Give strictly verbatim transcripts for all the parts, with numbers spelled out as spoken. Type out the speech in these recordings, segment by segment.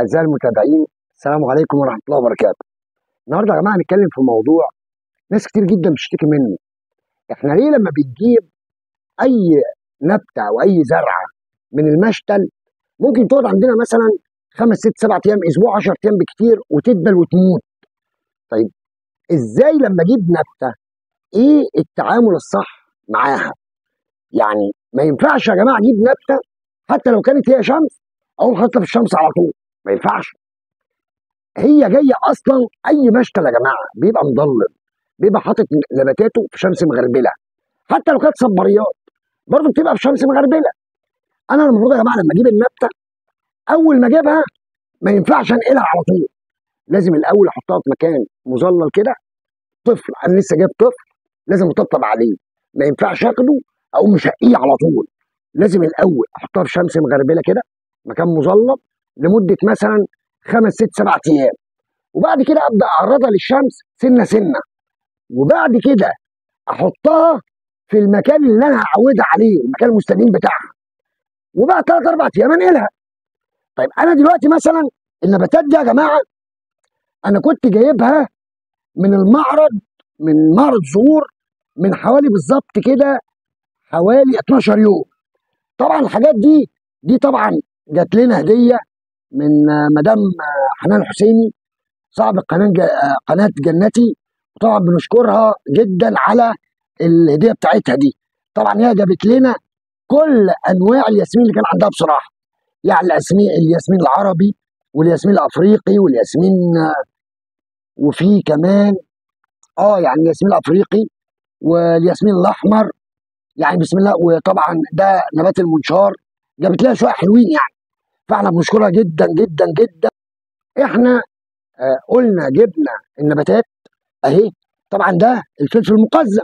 أعزائي المتابعين، السلام عليكم ورحمة الله وبركاته. النهارده يا جماعة هنتكلم في موضوع ناس كتير جدا بتشتكي منه. احنا ليه لما بنجيب أي نبتة أو أي زرعة من المشتل ممكن تقعد عندنا مثلا خمس ست سبع أيام، أسبوع، عشر أيام بكتير وتدبل وتموت؟ طيب إزاي لما أجيب نبتة إيه التعامل الصح معاها؟ يعني ما ينفعش يا جماعة أجيب نبتة حتى لو كانت هي شمس أقوم حاططها في الشمس على طول، ما ينفعش. هي جايه اصلا اي مشتل يا جماعه بيبقى مضلل، بيبقى حاطط نباتاته في شمس مغربله، حتى لو كانت صباريات برضه بتبقى في شمس مغربله. انا المفروض يا جماعه لما اجيب النبته اول ما اجيبها ما ينفعش انقلها على طول، لازم الاول احطها في مكان مظلل كده. طفل انا لسه جايب طفل لازم اطبطب عليه، ما ينفعش اخده او مشقيه على طول، لازم الاول احطها في شمس مغربله كده، مكان مظلل لمده مثلا خمس ست سبع ايام، وبعد كده ابدا اعرضها للشمس سنه سنه، وبعد كده احطها في المكان اللي انا هعودها عليه، المكان المستديم بتاعها، وبعد ثلاث اربع ايام انقلها. طيب انا دلوقتي مثلا النباتات دي يا جماعه انا كنت جايبها من المعرض، من معرض زهور، من حوالي بالظبط كده حوالي اتناشر يوم. طبعا الحاجات دي دي طبعا جات لنا هديه من آه، مدام آه، حنان حسيني، صاحب قناه آه، قناه جنتي، وطبعا بنشكرها جدا على الهديه بتاعتها دي. طبعا هي جابت لنا كل انواع الياسمين اللي كان عندها بصراحه، يعني الياسمين الياسمين العربي والياسمين الافريقي والياسمين، وفي كمان اه يعني الياسمين الافريقي والياسمين الاحمر، يعني بسم الله. وطبعا ده نبات المنشار، جابت لنا شويه حلوين يعني، فاحنا بنشكرها جدا جدا جدا. احنا آه قلنا جبنا النباتات اهي. طبعا ده الفلفل المقزم،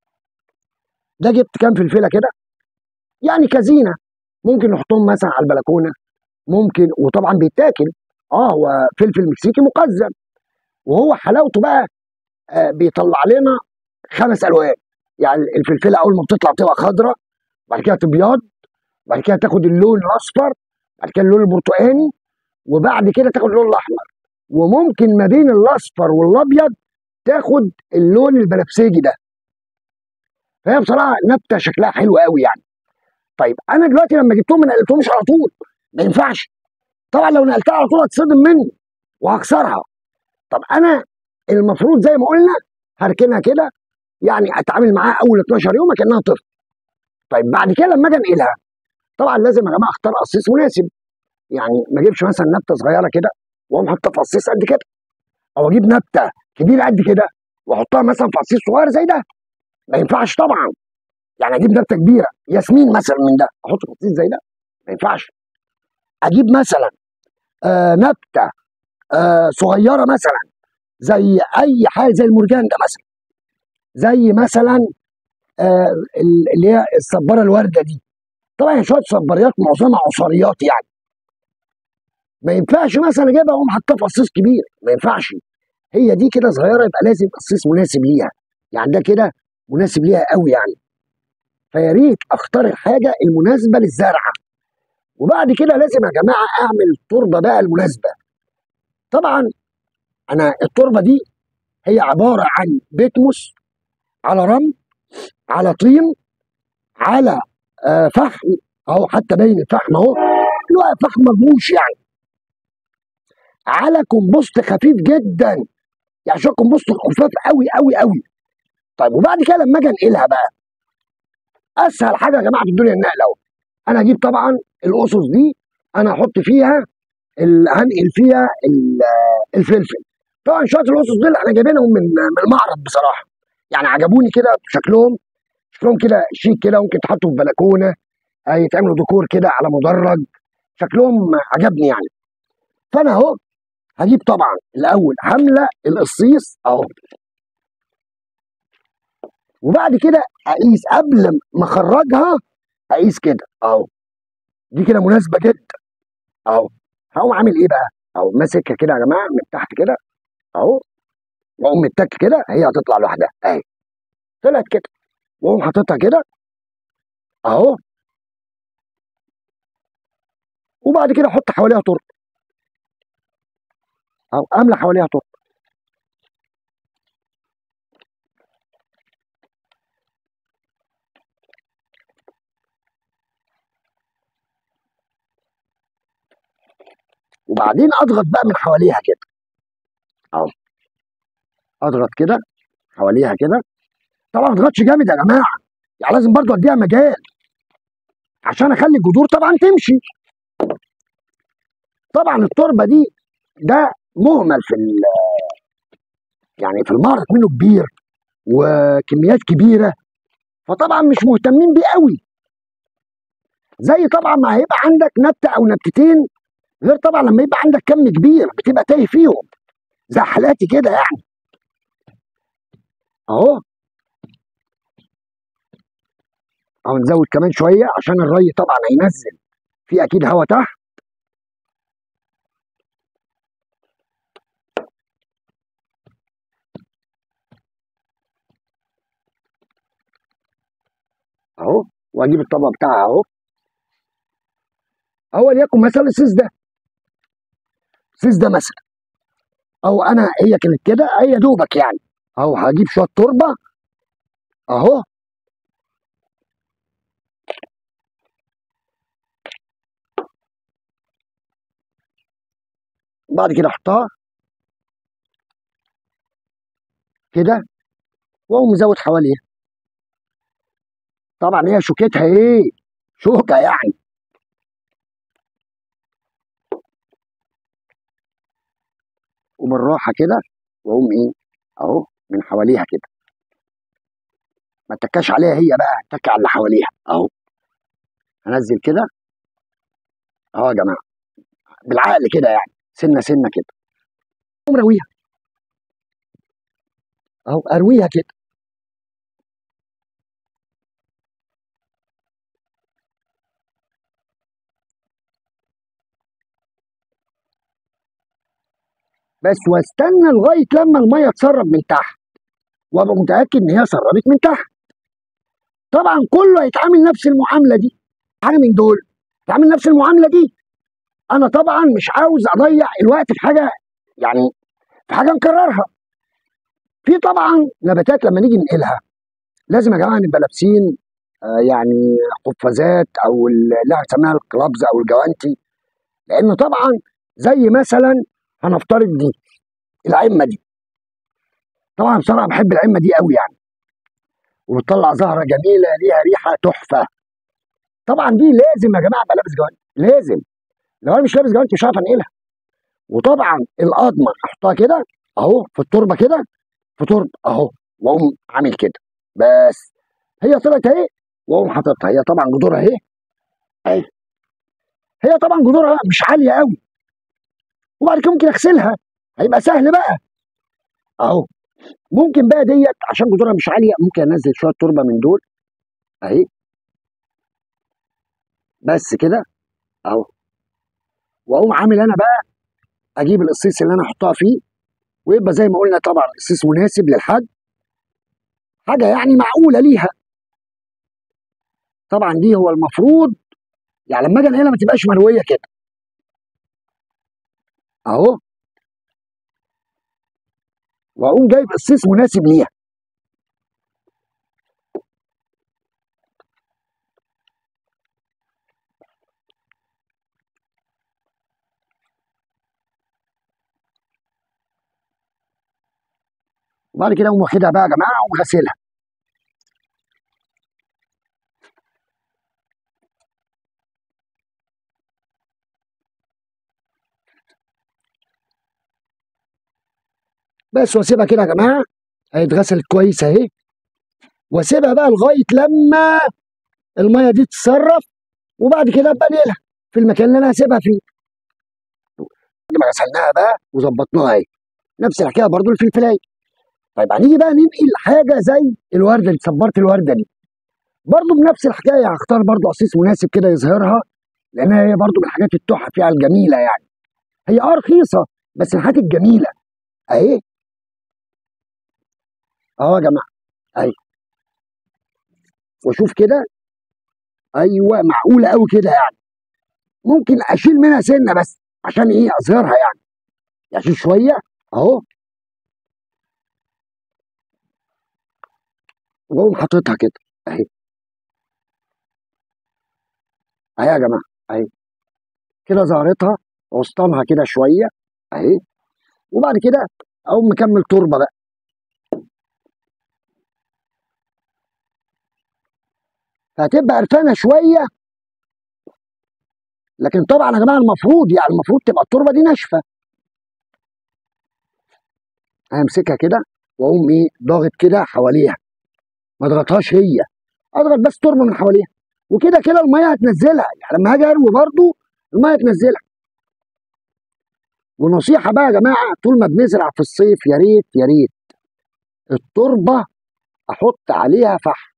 ده جبت كام فلفله كده يعني كزينه، ممكن نحطهم مثلا على البلكونه، ممكن، وطبعا بيتاكل. اه هو فلفل مكسيكي مقزم، وهو حلاوته بقى آه بيطلع لنا خمس الوان. يعني الفلفله اول ما بتطلع بتبقى خضراء، بعد كده تبيض، بعد كده تاخد اللون الاصفر، بعد كده اللون البرتقاني، وبعد كده تاخد اللون الاحمر، وممكن ما بين الاصفر والابيض تاخد اللون البنفسجي ده. فهي بصراحه نبته شكلها حلو قوي يعني. طيب انا دلوقتي لما جبتهم ما نقلتهمش على طول، ما ينفعش. طبعا لو نقلتها على طول هتصدم مني وهكسرها. طب انا المفروض زي ما قلنا هركنها كده، يعني اتعامل معاها اول اتناشر يوم كانها طفل. طيب بعد كده لما اجي انقلها طبعا لازم يا جماعه اختار قصيص مناسب، يعني ما اجيبش مثلا نبته صغيره كده واقوم حاطها في قصيص قد كده، او اجيب نبته كبيره قد كده واحطها مثلا في قصيص صغير زي ده، ما ينفعش طبعا. يعني اجيب نبته كبيره ياسمين مثلا من ده احط في قصيص زي ده، ما ينفعش. اجيب مثلا آه نبته آه صغيره مثلا زي اي حاجه زي المرجان ده مثلا، زي مثلا آه اللي هي الصباره الورده دي، طبعا شويه صباريات معظمها عصاريات يعني، ما ينفعش مثلا اجيبها واقوم حاطها في قصيص كبير، ما ينفعش. هي دي كده صغيره يبقى لازم قصيص مناسب ليها، يعني ده كده مناسب ليها قوي يعني. فيا ريت اختار الحاجه المناسبه للزرعه، وبعد كده لازم يا جماعه اعمل التربه بقى المناسبه. طبعا انا التربه دي هي عباره عن بيتموس، على رمل، على طين، على آه فحم، اهو حتى باين الفحم اهو اللي هو فحم مجموش يعني، على كومبوست خفيف جدا، يعني شويه كومبوست خفاف قوي قوي قوي. طيب وبعد كده لما اجي انقلها بقى، اسهل حاجه يا جماعه في الدنيا النقل اهو. انا اجيب طبعا الاسس دي، انا احط فيها ال- هنقل فيها ال- الفلفل. طبعا شويه الاسس دول احنا جايبينهم من من المعرض بصراحه، يعني عجبوني كده شكلهم، شكلهم كده شيك كده، ممكن تحطوا في بلكونه، يتعملوا ديكور كده على مدرج، شكلهم عجبني يعني. فانا اهو هجيب طبعا الاول هملى القصيص اهو، وبعد كده اقيس قبل ما اخرجها، اقيس كده اهو، دي كده مناسبه جدا اهو. هقوم عامل ايه بقى اهو، ماسكها كده يا جماعه من تحت كده اهو، واقوم متك كده هي هتطلع لوحدها اهي، طلعت كده، واقوم حاططها كده اهو، وبعد كده احط حواليها تربه. او املى حواليها تربه. وبعدين اضغط بقى من حواليها كده اهو، اضغط كده حواليها كده. طبعا ما اضغطش جامد يا جماعه، يعني لازم برضو اديها مجال عشان اخلي الجذور طبعا تمشي. طبعا التربه دي ده مهمل في ال- يعني في المعرض منه كبير وكميات كبيره، فطبعا مش مهتمين بيه قوي. زي طبعا ما هيبقى عندك نبته او نبتتين، غير طبعا لما يبقى عندك كم كبير بتبقى تايه فيهم زي حالاتي كده يعني اهو. اهو نزود كمان شويه عشان الري طبعا هينزل في اكيد هوا تحت. اهو واجيب الطبق بتاعها اهو. اهو وليكن مثلا السيس ده، السيس ده مثلا، او انا هي كانت كده هي دوبك يعني. اهو هجيب شويه تربه اهو، بعد كده احطها كده واقوم مزود حواليها. طبعا هي شوكتها ايه، شوكه يعني. وبالراحه كده واقوم ايه اهو من حواليها كده، ما اتكاش عليها هي بقى، اتك على اللي حواليها اهو. هنزل كده اهو يا جماعه بالعقل كده يعني، سنه سنه كده، اقوم راويها اهو، ارويها كده. بس واستنى لغايه لما الميه تسرب من تحت، وابقى متاكد ان هي سربت من تحت. طبعا كله هيتعامل نفس المعامله دي، حاجه من دول يتعامل نفس المعامله دي. انا طبعا مش عاوز اضيع الوقت في حاجه، يعني في حاجه نكررها. في طبعا نباتات لما نيجي ننقلها لازم يا جماعه نبقى لابسين آه يعني قفازات او اللي هنسميها الكلابز او الجوانتي، لان طبعا زي مثلا هنفترض دي العمه دي. طبعا بصراحه بحب العمه دي قوي يعني، وبتطلع زهره جميله ليها ريحه تحفه. طبعا دي لازم يا جماعه ابقى لابس جوانتي، لازم. لو انا مش لابس جوانتي مش هعرف انقلها. وطبعا القضمه احطها كده اهو في التربه كده، في تربه اهو، واقوم عامل كده بس. هي طلعت اهي واقوم حاططها، هي طبعا جذورها اهي اهي. هي طبعا جذورها مش عاليه قوي، وبعد كده ممكن اغسلها، هيبقى سهل بقى اهو. ممكن بقى ديت عشان جذورها مش عاليه ممكن انزل شويه تربه من دول اهي بس كده اهو. واقوم عامل انا بقى اجيب القصيص اللي انا احطها فيه، ويبقى زي ما قلنا طبعا قصيص مناسب للحد، حاجه يعني معقوله ليها. طبعا دي هو المفروض يعني لما اجي انقلها ما تبقاش مرويه كده اهو. واقوم جايب قصيص مناسب ليها. وبعد كده اقوم واخدها بقى يا جماعه وغسلها. بس واسيبها كده يا جماعه، هي اتغسلت كويس اهي. واسيبها بقى لغايه لما الميه دي تتصرف، وبعد كده ابقى انقلها في المكان اللي انا هسيبها فيه. بعد ما غسلناها بقى وظبطناها اهي، نفس الحكايه برضو الفلفلايه. طيب هنيجي بقى ننقل حاجه زي الورده اللي صبرت الورده دي، برضو بنفس الحكايه هختار برضو قصيص مناسب كده يظهرها، لان هي برضو من الحاجات التحف فيها الجميله يعني. هي اه رخيصه بس من الحاجات الجميله اهي. اه يا جماعه اهي، واشوف كده ايوه معقوله قوي كده يعني. ممكن اشيل منها سنه بس عشان ايه اظهرها يعني. يعني شوف شويه اهو، واقوم حاططها كده اهي. اهي يا جماعه اهي، كده ظهرتها، وسطنها كده شويه اهي. وبعد كده اقوم مكمل تربه بقى. فهتبقى قرفانه شويه، لكن طبعا يا جماعه المفروض يعني المفروض تبقى التربه دي ناشفه. همسكها كده واقوم ايه ضاغط كده حواليها، ما اضغطهاش هي، اضغط بس تربه من حواليها، وكده كده الميه هتنزلها، يعني لما هاجي اروي برضه الميه هتنزلها. ونصيحه بقى يا جماعه، طول ما بنزرع في الصيف يا ريت يا ريت التربه احط عليها فحم.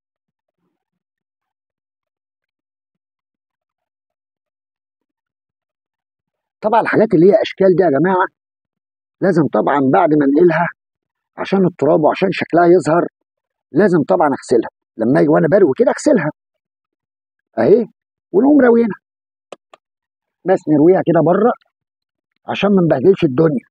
طبعا الحاجات اللي هي اشكال دي يا جماعه لازم طبعا بعد ما انقلها عشان التراب وعشان شكلها يظهر لازم طبعا اغسلها. لما اجي وانا بروي كده اغسلها اهي، ونقوم راويينها، بس نرويها كده بره عشان ما نبهدلش الدنيا.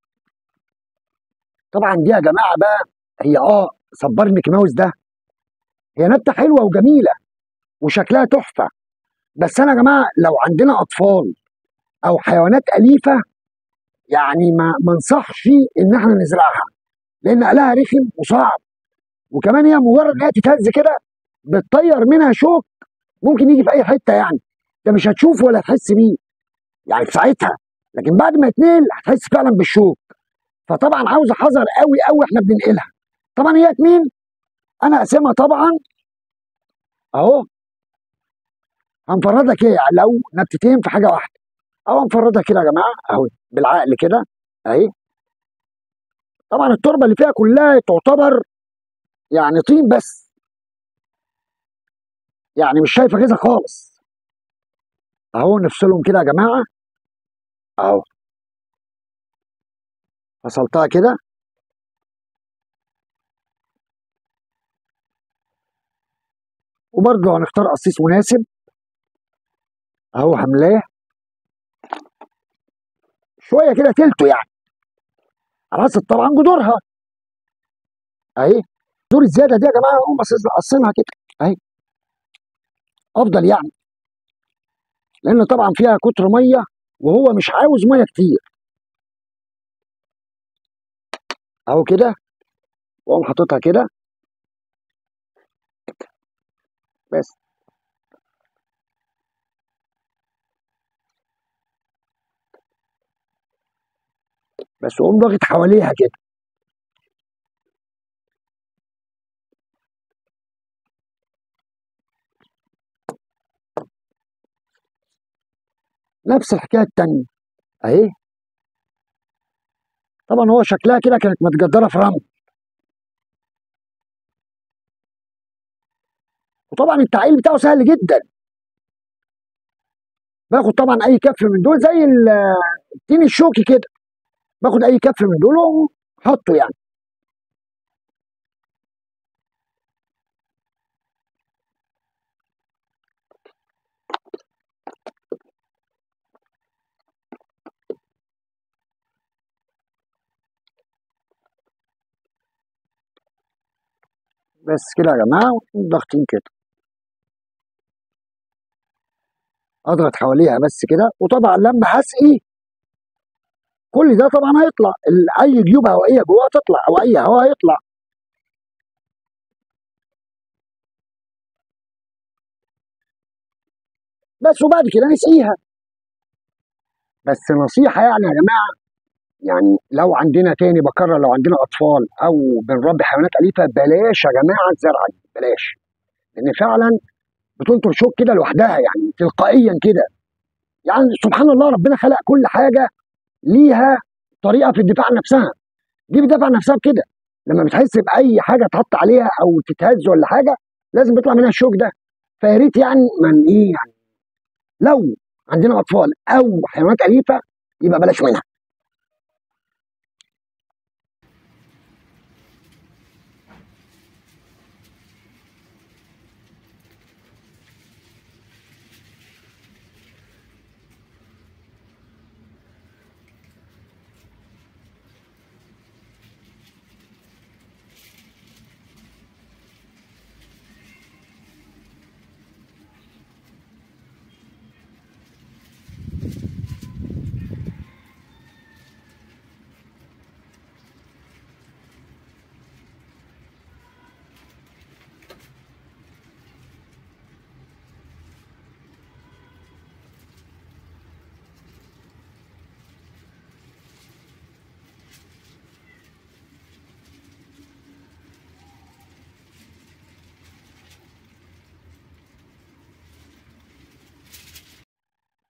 طبعا دي يا جماعه بقى هي اه صبار ميكي ماوس ده، هي نبته حلوه وجميله وشكلها تحفه، بس انا يا جماعه لو عندنا اطفال او حيوانات اليفه يعني ما ما انصحش ان احنا نزرعها، لان قلها رخم وصعب، وكمان هي مجرد ان هي تتهز كده بتطير منها شوك ممكن يجي في اي حته، يعني انت مش هتشوفه ولا هتحس بيه يعني في ساعتها، لكن بعد ما يتنقل هتحس فعلا بالشوك. فطبعا عاوزه حذر قوي قوي احنا بننقلها. طبعا هي اتنين، انا اقسمها طبعا اهو، هنفردها كده يعني لو نبتتين في حاجه واحده، او هنفردها كده يا جماعه اهو بالعقل كده اهي. طبعا التربه اللي فيها كلها تعتبر يعني طين بس، يعني مش شايفه غذاء خالص. اهو نفصلهم كده يا جماعه اهو، فصلتها كده. وبرضه هنختار قصيص مناسب اهو، هملاه شويه كده تلته يعني، على حسب طبعا جذورها اهي. جذور الزياده دي يا جماعه هم قصينها كده اهي افضل يعني، لان طبعا فيها كتر ميه وهو مش عاوز ميه كتير اهو كده. واقوم حاططها كده بس، بس واقوم ضاغط حواليها كده. نفس الحكايه التانيه اهي. طبعا هو شكلها كده كانت متجدره في رمل، وطبعا التعقيل بتاعه سهل جدا. باخد طبعا اي كف من دول زي التين الشوكي كده، باخد اي كف من دول واحطه يعني. بس كده يا جماعه ضاغطين كده، اضغط حواليها بس كده. وطبعا لما هسقي كل ده طبعا هيطلع ال- اي جيوب هوائيه جوه تطلع او اي هواء هيطلع. بس وبعد كده نسقيها. بس نصيحه يعني يا جماعه، يعني لو عندنا تاني بكرر، لو عندنا اطفال او بنربي حيوانات اليفه بلاش يا جماعه الزرعه دي بلاش، لان فعلا بتنطر شوك كده لوحدها يعني تلقائيا كده. يعني سبحان الله ربنا خلق كل حاجه ليها طريقه في الدفاع عن نفسها، دي بتدافع عن نفسها بكده. لما بتحس باي حاجه تحط عليها او تتهز ولا حاجه لازم بيطلع منها الشوك ده. فيا ريت يعني من ايه يعني لو عندنا اطفال او حيوانات اليفه يبقى بلاش منها.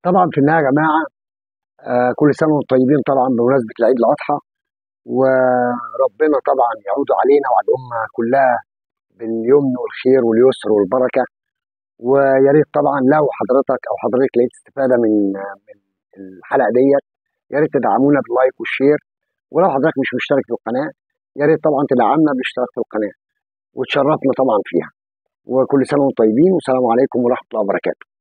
طبعا في النهايه يا جماعه، آه كل سنه وانتم طيبين طبعا بمناسبه العيد الاضحى، وربنا طبعا يعود علينا وعلى الامه كلها باليمن والخير واليسر والبركه. ويا ريت طبعا لو حضرتك او حضرتك لقيت استفاده من من الحلقه ديت، يا ريت تدعمونا باللايك والشير. ولو حضرتك مش مشترك في القناه، يا ريت طبعا تدعمنا بالاشتراك في القناه، وتشرفنا طبعا فيها. وكل سنه وانتم طيبين، والسلام عليكم ورحمه الله وبركاته.